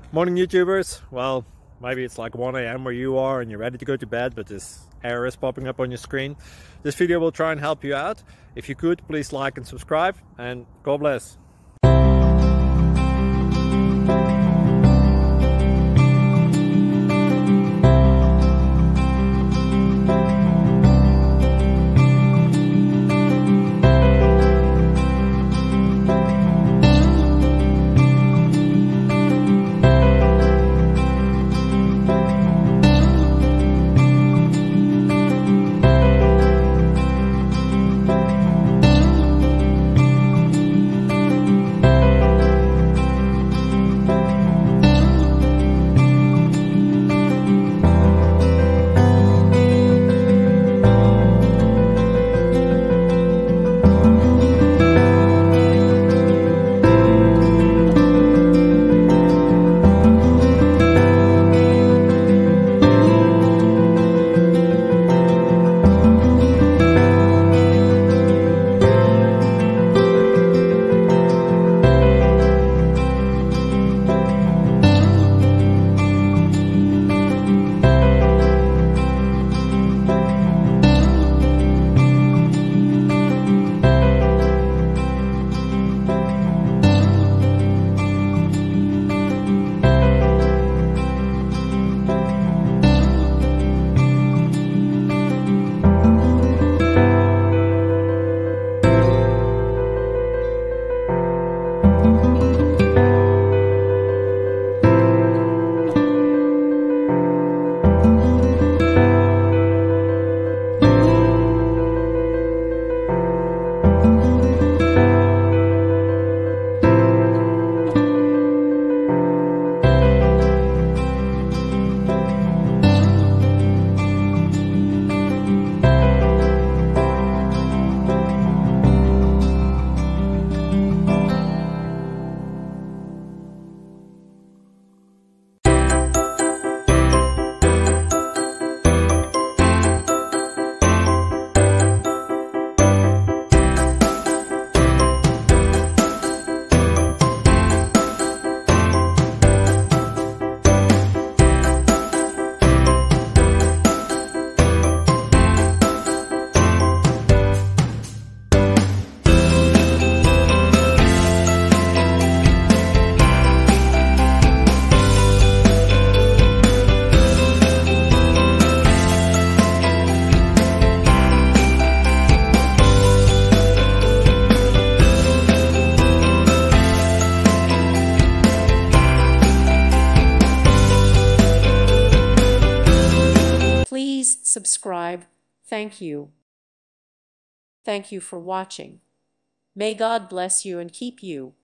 Morning YouTubers. Well, maybe it's like 1 a.m. where you are and you're ready to go to bed, but this error is popping up on your screen. This video will try and help you out. If you could, please like and subscribe, and God bless. Please subscribe. Thank you. Thank you for watching. May God bless you and keep you.